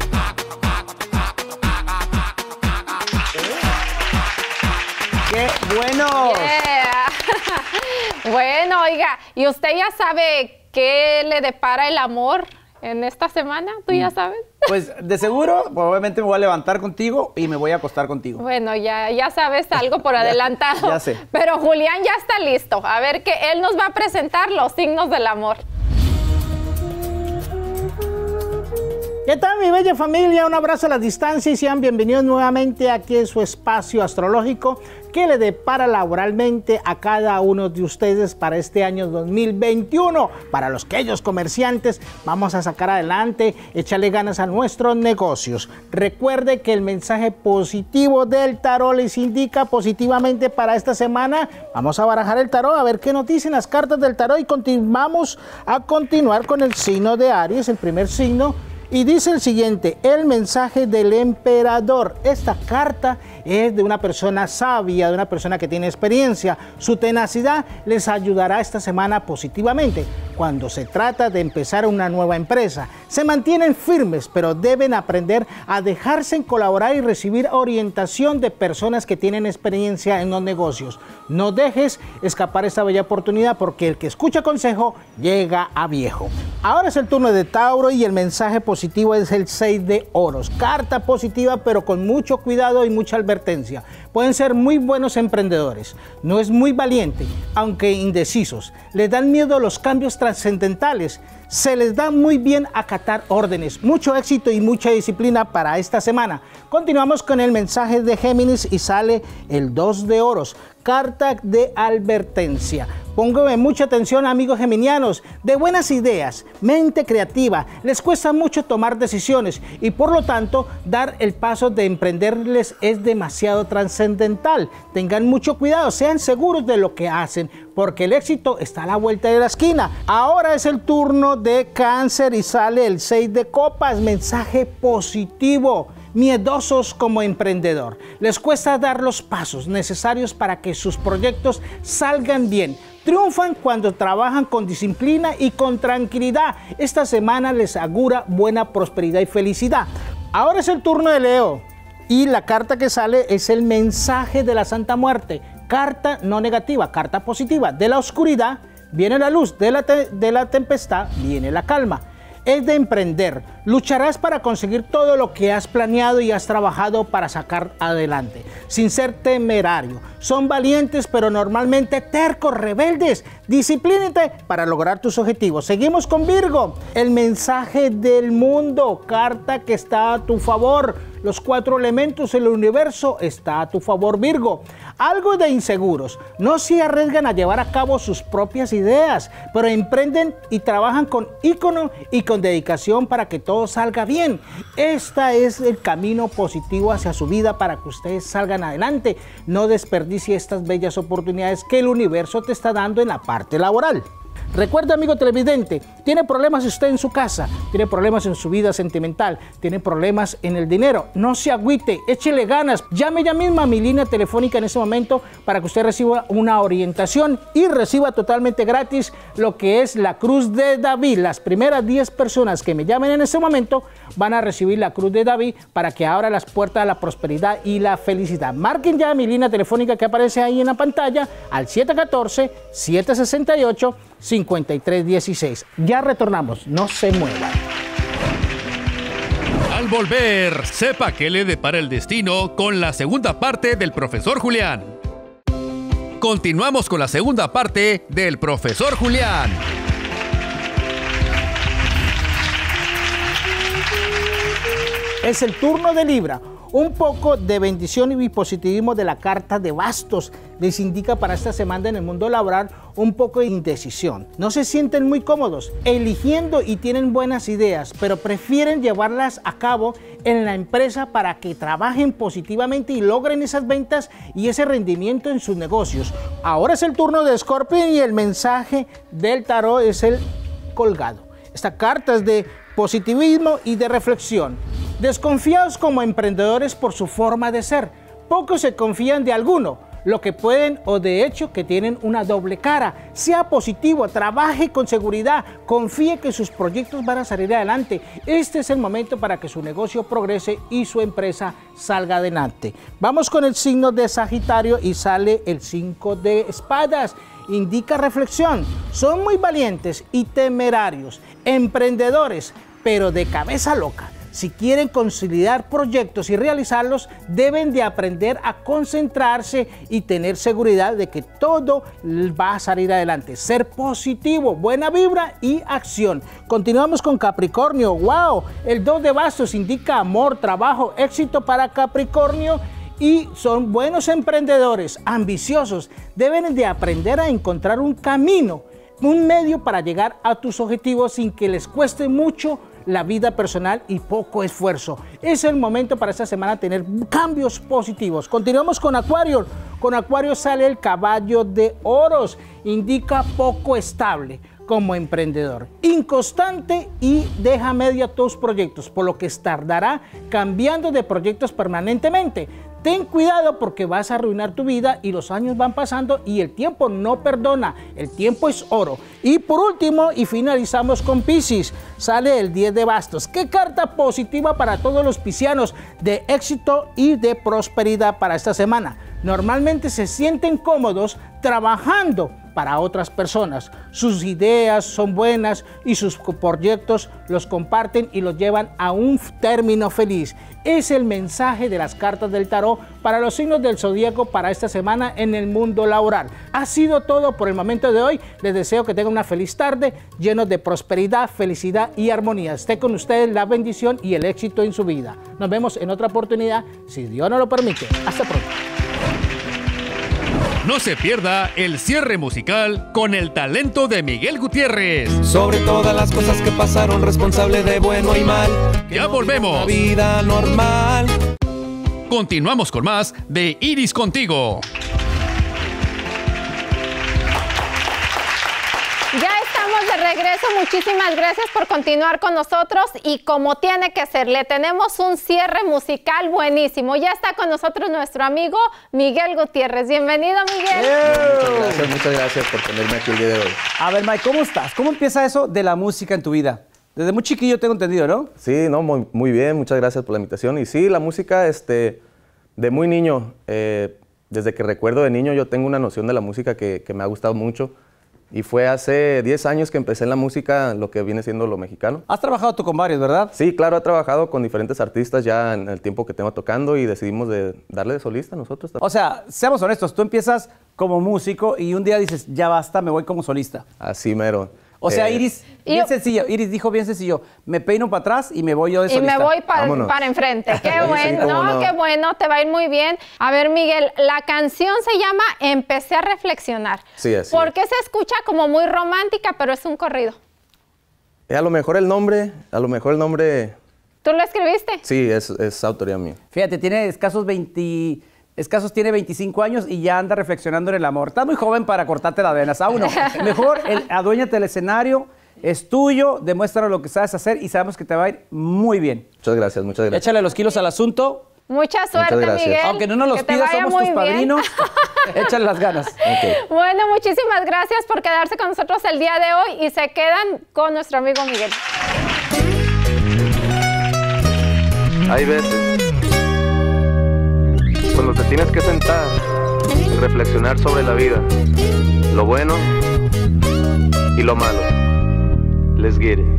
¡Qué bueno! Yeah. Bueno, oiga, ¿y usted ya sabe qué le depara el amor en esta semana? ¿Tú ya sabes? Pues de seguro, probablemente me voy a levantar contigo y me voy a acostar contigo. Bueno, ya, ya sabes algo por adelantado. Ya sé. Pero Julián ya está listo. A ver que él nos va a presentar los signos del amor. ¿Qué tal, mi bella familia? Un abrazo a la distancia y sean bienvenidos nuevamente aquí en su espacio astrológico que le depara laboralmente a cada uno de ustedes para este año dos mil veintiuno. Para los aquellos comerciantes, vamos a sacar adelante, échale ganas a nuestros negocios. Recuerde que el mensaje positivo del tarot les indica positivamente para esta semana. Vamos a barajar el tarot a ver qué nos dicen las cartas del tarot y continuamos a continuar con el signo de Aries, el primer signo. Y dice el siguiente, el mensaje del emperador. Esta carta es de una persona sabia, de una persona que tiene experiencia. Su tenacidad les ayudará esta semana positivamente cuando se trata de empezar una nueva empresa. Se mantienen firmes, pero deben aprender a dejarse colaborar y recibir orientación de personas que tienen experiencia en los negocios. No dejes escapar esta bella oportunidad porque el que escucha consejo llega a viejo. Ahora es el turno de Tauro y el mensaje positivo positivo es el seis de oros. Carta positiva, pero con mucho cuidado y mucha advertencia. Pueden ser muy buenos emprendedores. No es muy valiente, aunque indecisos. Les dan miedo a los cambios trascendentales. Se les da muy bien acatar órdenes. Mucho éxito y mucha disciplina para esta semana. Continuamos con el mensaje de Géminis y sale el dos de oros. Carta de advertencia. Pónganme mucha atención, amigos geminianos. De buenas ideas, mente creativa, les cuesta mucho tomar decisiones y por lo tanto dar el paso de emprenderles es demasiado trascendental. Tengan mucho cuidado, sean seguros de lo que hacen porque el éxito está a la vuelta de la esquina. Ahora es el turno de Cáncer y sale el seis de copas. Mensaje positivo. Miedosos como emprendedor. Les cuesta dar los pasos necesarios para que sus proyectos salgan bien. Triunfan cuando trabajan con disciplina y con tranquilidad. Esta semana les augura buena prosperidad y felicidad. Ahora es el turno de Leo. Y la carta que sale es el mensaje de la Santa Muerte. Carta no negativa, carta positiva. De la oscuridad viene la luz, de la, te de la tempestad viene la calma. Es de emprender. Lucharás para conseguir todo lo que has planeado y has trabajado para sacar adelante, sin ser temerario. Son valientes, pero normalmente tercos, rebeldes. Disciplínate para lograr tus objetivos. Seguimos con Virgo. El mensaje del mundo, carta que está a tu favor. Los cuatro elementos del universo está a tu favor, Virgo. Algo de inseguros. No se arriesgan a llevar a cabo sus propias ideas, pero emprenden y trabajan con ícono y con dedicación para que todo salga bien. Este es el camino positivo hacia su vida para que ustedes salgan adelante. No desperdicie estas bellas oportunidades que el universo te está dando en la parte laboral. Recuerda, amigo televidente, tiene problemas usted en su casa, tiene problemas en su vida sentimental, tiene problemas en el dinero. No se agüite, échele ganas. Llame ya mismo a mi línea telefónica en este momento para que usted reciba una orientación y reciba totalmente gratis lo que es la Cruz de David. Las primeras diez personas que me llamen en este momento van a recibir la Cruz de David para que abra las puertas a la prosperidad y la felicidad. Marquen ya mi línea telefónica que aparece ahí en la pantalla al siete uno cuatro, siete seis ocho, cinco tres uno seis. Ya retornamos, no se muevan. Al volver, sepa qué le depara el destino con la segunda parte del Profesor Julián. Continuamos con la segunda parte del Profesor Julián. Es el turno de Libra. Un poco de bendición y positivismo de la carta de bastos les indica para esta semana en el mundo laboral un poco de indecisión. No se sienten muy cómodos eligiendo y tienen buenas ideas, pero prefieren llevarlas a cabo en la empresa para que trabajen positivamente y logren esas ventas y ese rendimiento en sus negocios. Ahora es el turno de Escorpio y el mensaje del tarot es el colgado. Esta carta es de positivismo y de reflexión. Desconfiados como emprendedores por su forma de ser. Pocos se confían de alguno, lo que pueden o de hecho que tienen una doble cara. Sea positivo, trabaje con seguridad, confíe que sus proyectos van a salir adelante. Este es el momento para que su negocio progrese y su empresa salga adelante. Vamos con el signo de Sagitario y sale el cinco de espadas. Indica reflexión. Son muy valientes y temerarios, emprendedores, pero de cabeza loca. Si quieren consolidar proyectos y realizarlos, deben de aprender a concentrarse y tener seguridad de que todo va a salir adelante. Ser positivo, buena vibra y acción. Continuamos con Capricornio. ¡Wow! El dos de bastos indica amor, trabajo, éxito para Capricornio. Y son buenos emprendedores, ambiciosos. Deben de aprender a encontrar un camino, un medio para llegar a tus objetivos sin que les cueste mucho la vida personal y poco esfuerzo. Es el momento para esta semana tener cambios positivos. Continuamos con Acuario. Con Acuario sale el caballo de oros. Indica poco estable como emprendedor, inconstante y deja media tus proyectos, por lo que tardará cambiando de proyectos permanentemente. Ten cuidado porque vas a arruinar tu vida y los años van pasando y el tiempo no perdona, el tiempo es oro. Y por último, y finalizamos con Piscis, sale el diez de bastos. ¿Qué carta positiva para todos los piscianos de éxito y de prosperidad para esta semana? Normalmente se sienten cómodos trabajando para otras personas. Sus ideas son buenas y sus proyectos los comparten y los llevan a un término feliz. Es el mensaje de las cartas del tarot para los signos del zodíaco para esta semana en el mundo laboral. Ha sido todo por el momento de hoy. Les deseo que tengan una feliz tarde llenos de prosperidad, felicidad y armonía. Esté con ustedes la bendición y el éxito en su vida. Nos vemos en otra oportunidad, si Dios nos lo permite. Hasta pronto. No se pierda el cierre musical con el talento de Miguel Gutiérrez. Sobre todas las cosas que pasaron, responsable de bueno y mal. Ya volvemos. Una vida normal. Continuamos con más de Iris Contigo. Ya estamos de regreso, muchísimas gracias por continuar con nosotros y como tiene que ser, le tenemos un cierre musical buenísimo. Ya está con nosotros nuestro amigo Miguel Gutiérrez. Bienvenido, Miguel. Yeah. Muchas gracias, muchas gracias por tenerme aquí el día de hoy. A ver, Mike, ¿cómo estás? ¿Cómo empieza eso de la música en tu vida? Desde muy chiquillo tengo entendido, ¿no? Sí, no, muy, muy bien, muchas gracias por la invitación. Y sí, la música, este, de muy niño, eh, desde que recuerdo de niño yo tengo una noción de la música que, que me ha gustado mucho. Y fue hace diez años que empecé en la música, lo que viene siendo lo mexicano. ¿Has trabajado tú con varios, verdad? Sí, claro, he trabajado con diferentes artistas ya en el tiempo que tengo tocando y decidimos de darle de solista nosotros también. O sea, seamos honestos, tú empiezas como músico y un día dices, ya basta, me voy como solista. Así mero. O sea, Eh, Iris, bien yo- sencillo, Iris dijo bien sencillo, me peino para atrás y me voy yo de Y solista. me voy pa- Vámonos. para enfrente. Qué Sí, sí, bueno, cómo no, no. qué bueno, te va a ir muy bien. A ver, Miguel, la canción se llama Empecé a reflexionar. Sí, así ¿Por es. qué se escucha como muy romántica, pero es un corrido? Eh, a lo mejor el nombre, a lo mejor el nombre, ¿Tú lo escribiste? sí, es, es autoría mía. Fíjate, tiene escasos veinte, escasos tiene veinticinco años y ya anda reflexionando en el amor. Estás muy joven para cortarte las venas, aún no. Mejor el, aduéñate del escenario, es tuyo, demuéstranos lo que sabes hacer y sabemos que te va a ir muy bien. Muchas gracias, muchas gracias. Échale los kilos al asunto. Mucha suerte, gracias. Miguel. Aunque no nos los Que te pidas, vaya somos muy tus bien. padrinos. Échale las ganas. Ok. Bueno, muchísimas gracias por quedarse con nosotros el día de hoy y se quedan con nuestro amigo Miguel. Hay veces cuando te tienes que sentar y reflexionar sobre la vida, lo bueno y lo malo. Let's get it.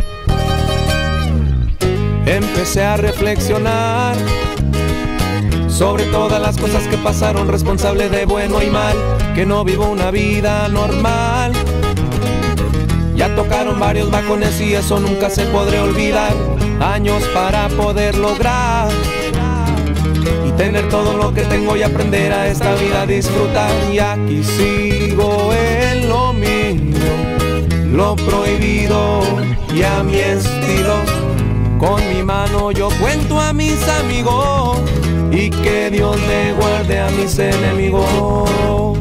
Empecé a reflexionar sobre todas las cosas que pasaron, responsable de bueno y mal, que no vivo una vida normal. Ya tocaron varios bajones y eso nunca se podré olvidar. Años para poder lograr y tener todo lo que tengo y aprender a esta vida a disfrutar. Y aquí sigo en lo mío, lo prohibido y a mi estilo. Con mi mano yo cuento a mis amigos y que Dios me guarde a mis enemigos.